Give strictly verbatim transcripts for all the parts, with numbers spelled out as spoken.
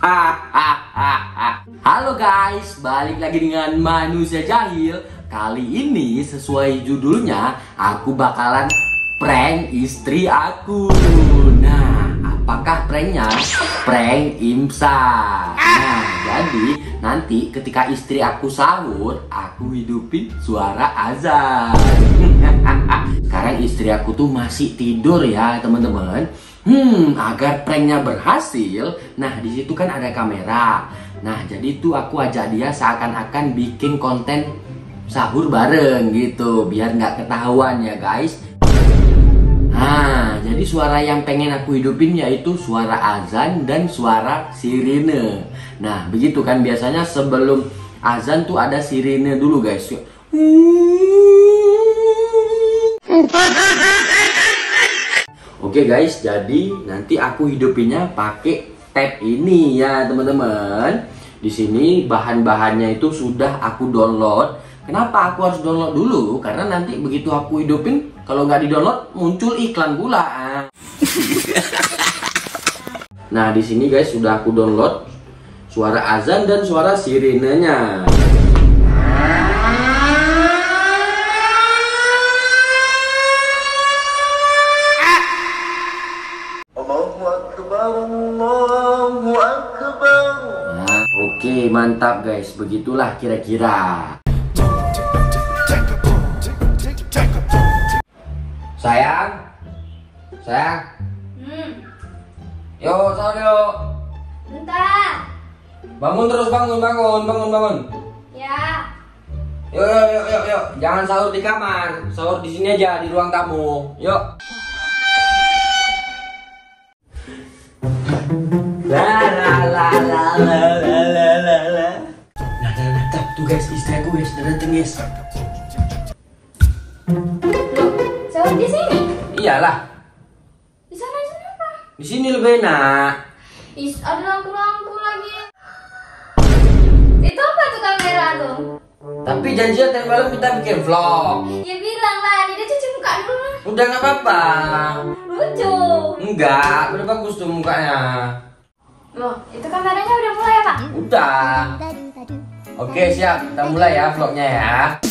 Halo guys, balik lagi dengan Manusia Jahil. Kali ini sesuai judulnya, aku bakalan prank istri aku. Nah, apakah pranknya? Prank imsak. Nah, jadi nanti ketika istri aku sahur, aku hidupin suara azan. Sekarang istri aku tuh masih tidur ya teman-teman. Hmm, agar pranknya berhasil, nah di situ kan ada kamera. Nah, jadi tuh aku ajak dia seakan-akan bikin konten sahur bareng gitu, biar nggak ketahuan ya guys. Nah, jadi suara yang pengen aku hidupin yaitu suara azan dan suara sirine. Nah, begitu kan biasanya sebelum azan tuh ada sirine dulu guys. Oke guys, jadi nanti aku hidupinnya pakai tab ini ya teman-teman. Di sini bahan-bahannya itu sudah aku download. Kenapa aku harus download dulu? Karena nanti begitu aku hidupin, kalau nggak di-download muncul iklan pula. Nah, di sini guys sudah aku download suara azan dan suara sirenenya. Oke, mantap guys, begitulah kira-kira. Sayang, sayang. Hmm. Yo, sahur yuk. Bentar. Bangun terus, bangun, bangun, bangun, bangun. Ya. Yuk, yuk, yuk, yuk, yuk. Jangan sahur di kamar, sahur di sini aja di ruang tamu. Yuk. La la la la la la la la la. Nah, nah, nah, tuh guys, istri aku guys, udah dateng guys. Loh, sahur di sini? Iyalah, Di sana di sana apa? di sini lebih enak. Is, ada lampu-lampu lagi. Itu apa tuh kamera tuh? Tapi janjian tadi malam kita bikin vlog. Ya bilang lah, ini dia cuci muka dulu. Udah nggak apa-apa. Lucu. Enggak, udah bagus tuh mukanya. Loh, itu kameranya udah mulai ya Pak? Udah. Oke siap, kita mulai ya vlognya ya.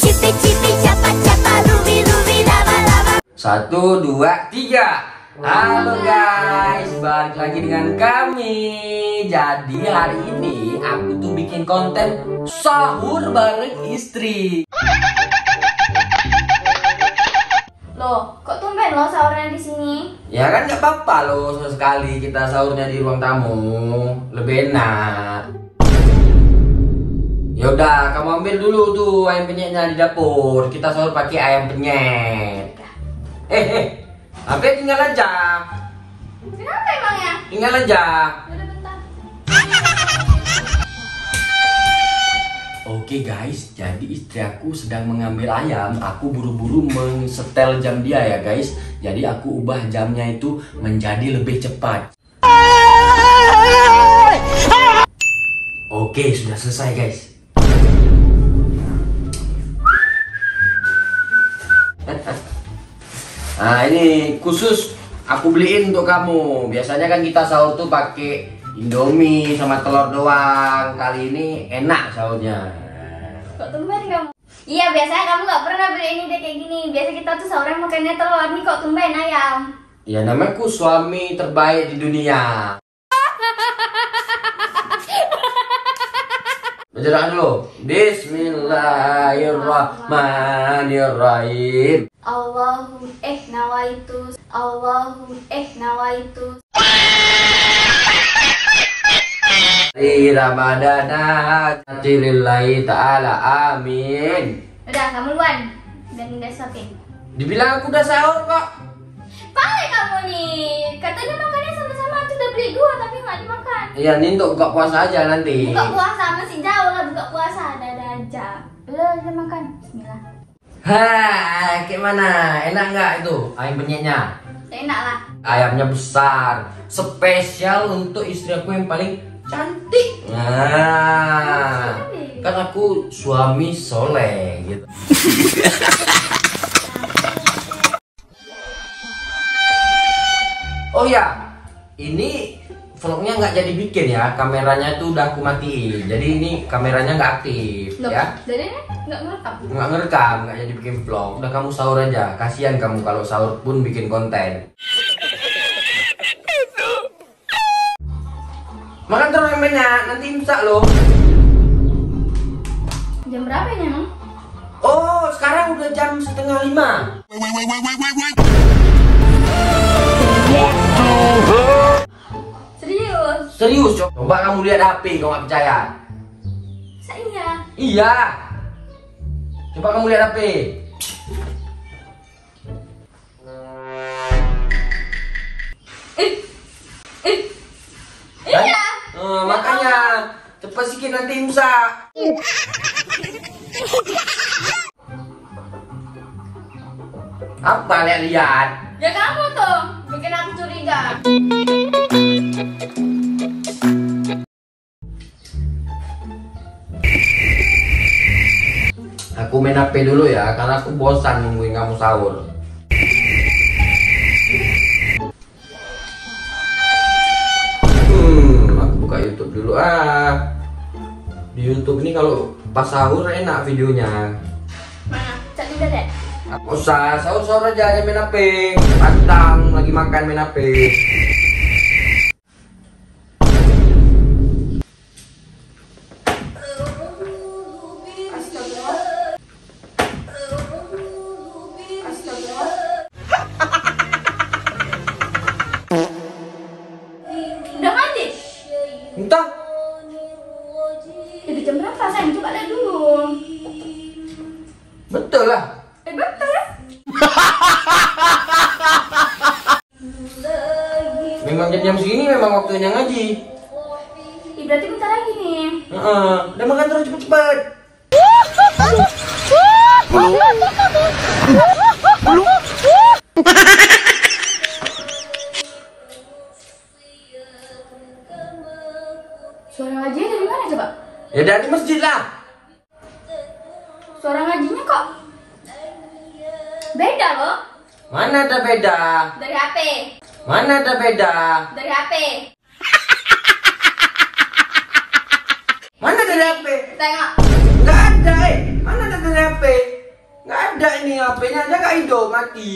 Satu, dua, tiga. Halo guys, balik lagi dengan kami. Jadi hari ini aku tuh bikin konten sahur bareng istri. Loh, kok tumben lo sahurnya di sini? Ya kan nggak apa-apa loh, sesekali kita sahurnya di ruang tamu, lebih enak. Yaudah, kamu ambil dulu tuh ayam penyetnya di dapur. Kita sahur pakai ayam penyet. Eh, eh, H P tinggal aja. Kenapa emangnya? Tinggal aja. Udah bentar. Oke guys, jadi istri aku sedang mengambil ayam. Aku buru-buru mensetel jam dia ya guys. Jadi aku ubah jamnya itu menjadi lebih cepat. Oke, sudah selesai guys. Nah, ini khusus aku beliin untuk kamu. Biasanya kan kita sahur tuh pakai Indomie sama telur doang. Kali ini enak sahurnya. Kok tumben kamu? Iya, biasanya kamu nggak pernah beli ini deh kayak gini. Biasa kita tuh sahurnya makannya telur. Nih kok tumben ayam? Ya namaku suami terbaik di dunia. Baca dulu. Bismillahirrahmanirrahim. Allahu eh nawaitu. Allahu eh nawaitu. Di Ramadana lillahi ta'ala amin. Udah, kamu duluan. Dan udah suapin. Dibilang aku udah sahur kok. Pakai kamu nih. Katanya makannya sama-sama. Tuh udah beli dua tapi nggak dimakan. Iya, ini untuk buka puasa aja nanti. Buka puasa masih jauh lah buka puasa. Ada-ada aja. Udah, udah makan. Bismillah. Hai, gimana? Enak nggak itu ayam penyetnya? Enak lah. Ayamnya besar, spesial untuk istri aku yang paling cantik. Nah, kan aku suami soleh gitu. Oh ya, ini vlognya nggak jadi bikin ya, kameranya tuh udah aku matiin. Jadi ini kameranya nggak aktif. Loh, ya. jadi ini nggak ngerekam. Nggak ngerekam, nggak jadi bikin vlog. Udah kamu sahur aja. Kasihan kamu kalau sahur pun bikin konten. Makan terus yang banyak, nanti imsak loh. Jam berapa ini emang? Oh, sekarang udah jam setengah lima. Serius? Serius, Cok. Coba kamu lihat H P, kalau nggak percaya. Saya. Iya. Coba kamu lihat H P. Eh, eh, iya. Eh, makanya cepat sikit nanti imsak. Apa lihat-lihat? Ya kamu tuh bikin aku curiga. Aku main H P dulu ya, karena aku bosan nungguin kamu sahur. Hmm, aku buka YouTube dulu ah. Di YouTube ini kalau pas sahur enak videonya. Mana? Cak Dinda deh. Nggak usah, sahur-sahur aja, jangan main H P. Pantang lagi makan main H P. Udah mandi? Entah. Jadi jam berapa? Sayang, coba lihat dulu. Betul lah. Eh, betul ya? Memang jam-jam segini memang waktunya ngaji. Ih, berarti bentar lagi nih. Heeh, udah makan terus cepet-cepet. Suara ngajinya dari mana coba? Ya dari masjid lah. Suara ngajinya kok beda loh. Mana ada beda? Dari H P. Mana ada beda? Dari H P. Mana dari H P? Tengok. Nggak ada eh. Mana ada dari H P? Nggak ada ini, H P-nya aja nggak hidup, mati.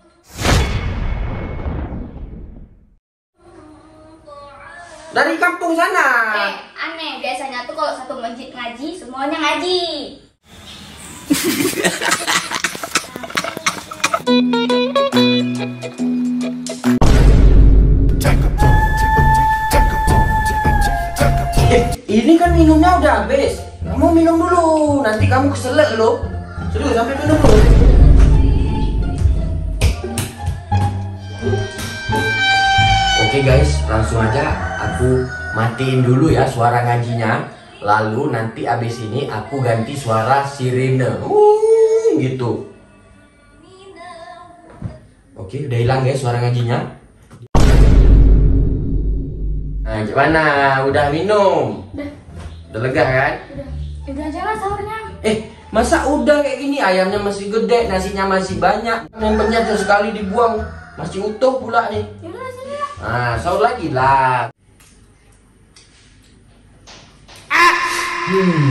Dari kampung sana. Eh, aneh. Biasanya tuh kalau satu masjid ngaji, semuanya ngaji. Eh, ini kan minumnya udah habis. Kamu minum dulu, nanti kamu keselak loh. Serius, sampai minum dulu. Oke guys, langsung aja aku matiin dulu ya suara ngajinya. Lalu nanti abis ini aku ganti suara sirine. Uh, gitu. Oke, udah hilang ya suara ngajinya. Nah, gimana? Udah minum? Udah. Udah lega kan? Udah. Udah aja lah sahurnya. Eh, masa udah kayak gini? Ayamnya masih gede, nasinya masih banyak. Membernya sekali dibuang, masih utuh pula nih. Yaudah sini lah. Nah, sahur lagi lah. Ah! Hmm.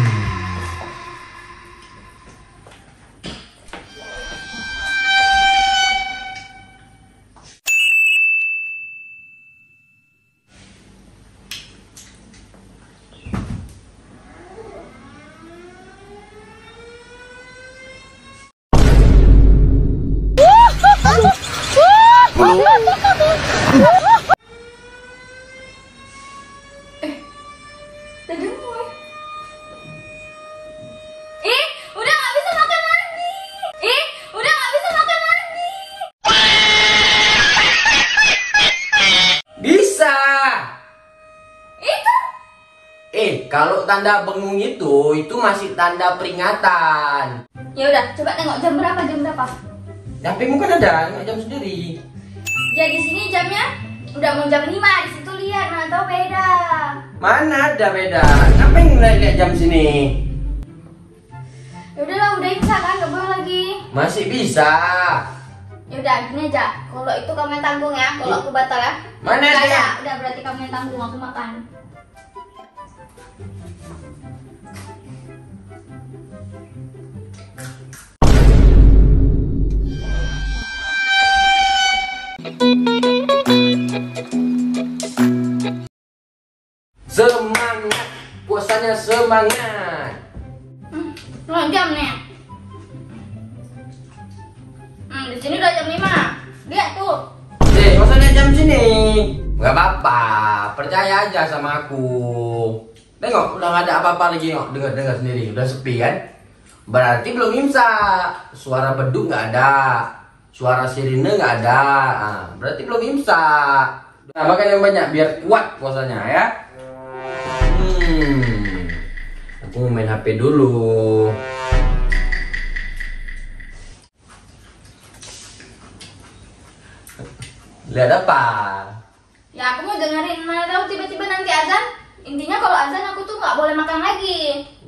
Eh, udah gemoy. Ih, udah nggak bisa makan lagi. Ih, udah nggak bisa makan lagi. Bisa. Itu. Eh, kalau tanda bengung itu, itu masih tanda peringatan. Ya udah, coba tengok jam berapa, jam berapa. H P-mu kan ada, nggak jam sendiri. Ya di sini jamnya udah mau jam lima, di situ lihat, mana tahu beda. Mana ada beda? Ngapain lihat jam sini? Ya udahlah, udah imsak kan, nggak boleh lagi. Masih bisa. Ya Yaudah gini aja, kalau itu kamu yang tanggung ya, kalau aku batal ya. Mana Nggak dia? ada, udah berarti kamu yang tanggung, aku makan. Semangat, puasanya semangat. Hmm, lo jam nih. Hmm, di sini udah jam lima. Lihat tuh. Eh, puasanya jam sini. Gak apa-apa, percaya aja sama aku. Tengok, udah gak ada apa-apa lagi kok. Dengar-dengar sendiri, udah sepi kan? Berarti belum imsak. Suara beduk gak ada, suara sirine gak ada. Nah, berarti belum imsak. Nah, makan yang banyak biar kuat puasanya ya. Hmm, aku mau main H P dulu. Lihat apa? Ya aku mau dengerin, mana tahu tiba-tiba nanti azan. Intinya kalau azan aku tuh nggak boleh makan lagi.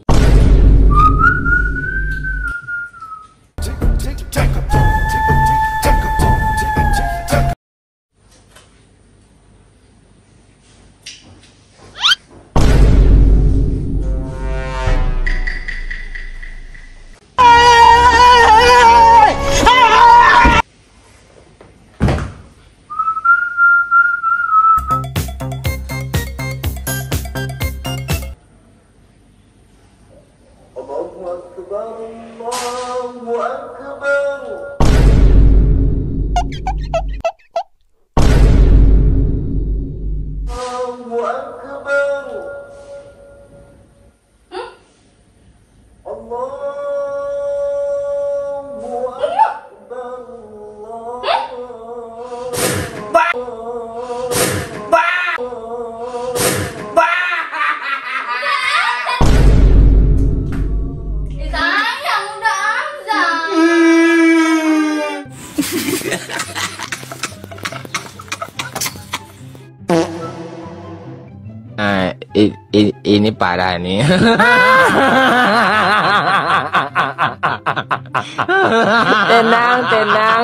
Nah, i, i, ini parah nih. Tenang, tenang.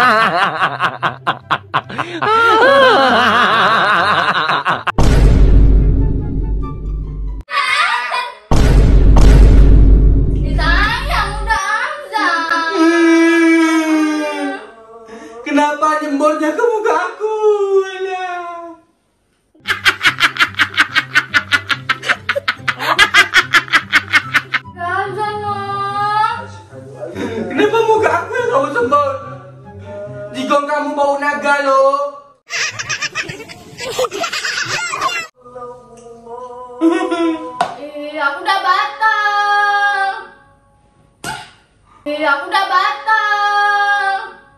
Disayang udah azan. Kenapa nyembornya ke muka aku? Alah. Azan loh. Kenapa muka aku yang kamu sembor? Jigong kamu bau naga loh. Ih, aku udah batal. Ih, aku udah batal.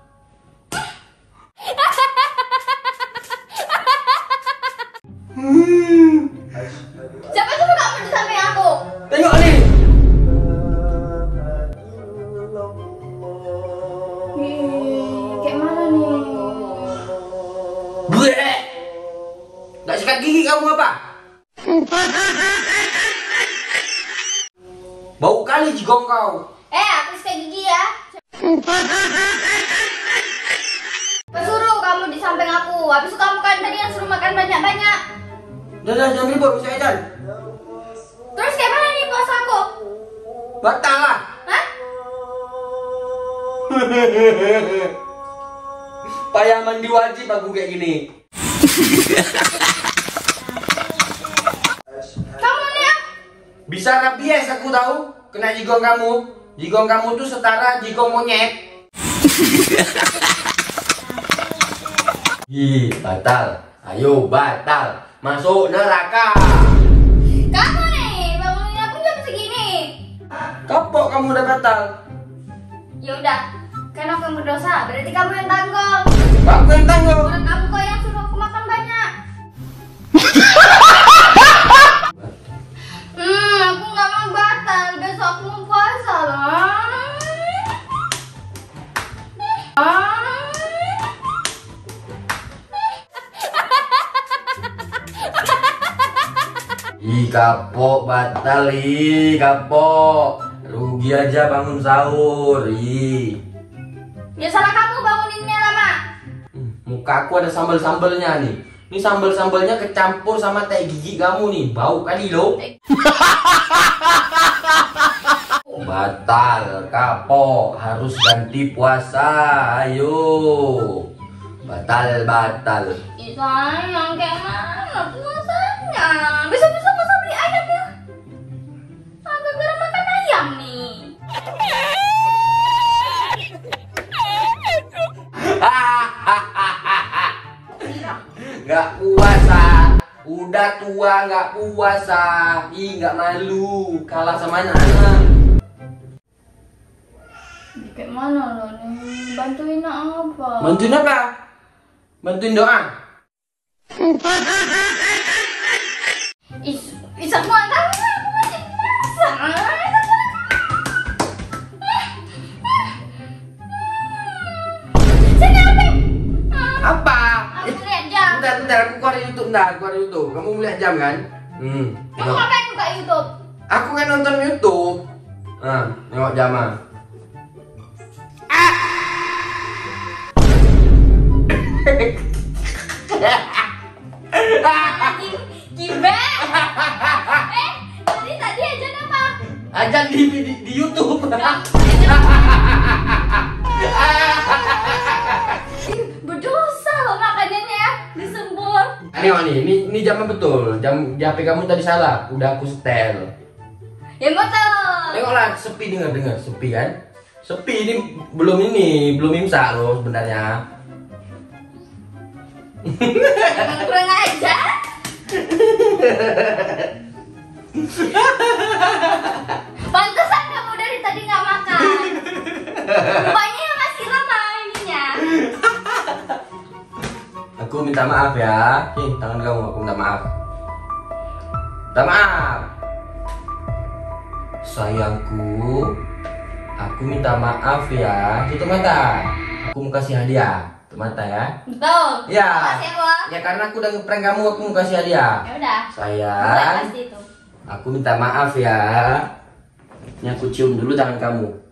Hmm. Siapa suruh kamu di samping aku? Tengok nih. Ih, kayak mana nih? Bleh. Gak sikat gigi kamu apa? Bau kali jigong kau. Eh, aku sikat gigi ya. Pesuruh kamu di samping aku. Habis itu kamu kan tadi yang suruh makan banyak-banyak. Udah, udah, jangan ribut, bisa edan. Terus kayak mana nih puasa aku? Batal lah. Hah? Payah mandi wajib aku kayak gini. Kamu nih ya? Bisa rabies aku tahu. Kena jigong kamu. Jigong kamu tuh setara jigong monyet. Ih, batal. Ayo batal. Masuk neraka. Kamu nih, bangunin aku jam segini. Kapok kamu udah batal. Ya udah, karena aku yang berdosa, berarti kamu yang tanggung. Aku yang tanggung. Orang kamu kok yang suruh aku makan banyak. Hmm, aku nggak mau batal. Besok aku mau puasa loh. Ah. Ih, kapok batal. Ih, kapok. Rugi aja bangun sahur. Ih. Ya salah kamu banguninnya muka aku ada sambal-sambalnya nih. Ini sambal-sambalnya kecampur sama teh gigi kamu nih. Bau kali lo. Batal, kapok, harus ganti puasa. Ayo. Batal, batal. Ih sayang, kayak mana puasanya? Bisa-bisa masa beli ayam ya? Agak gara makan ayam nih. Gak puasa. Udah tua gak puasa. Ih gak malu. Kalah sama anak-anak. Kayak mana lo nih? Bantuin apa? Bantuin apa? Bantuin doa. Is, bisa mau tahu aku masih puasa. Sini apa? Apa? Aku lihat jam. Bentar, bentar, aku keluar YouTube, bentar, aku keluar YouTube. Kamu melihat jam kan? Hmm. Kamu Tengok. ngapain buka YouTube? Aku kan nonton YouTube. Nah, tengok jam ah. Gimana? Eh, tadi tadi aja apa? Ajan di, di, di YouTube. Berdosa loh makanannya ya, disembur. Ini nih, ini ini jamnya betul. Jam di H P kamu tadi salah. Udah aku setel. Ya betul. Tengoklah, sepi, dengar dengar, sepi kan? Sepi ini belum ini, belum imsak loh sebenarnya. Emang kurang ajar. Pantesan kamu dari tadi nggak makan. Rupanya masih lama ininya. Aku minta maaf ya. Nih, tangan kamu, aku minta maaf. Minta maaf. Sayangku, aku minta maaf ya. Tutup mata. Aku mau kasih hadiah. Tutup mata ya. Betul. Ya. Makasih ya, Bos. Ya karena aku udah ngeprank kamu, aku mau kasih hadiah. Ya udah. Boleh Sayang, pasti itu. aku minta maaf ya. Ini aku cium dulu tangan kamu.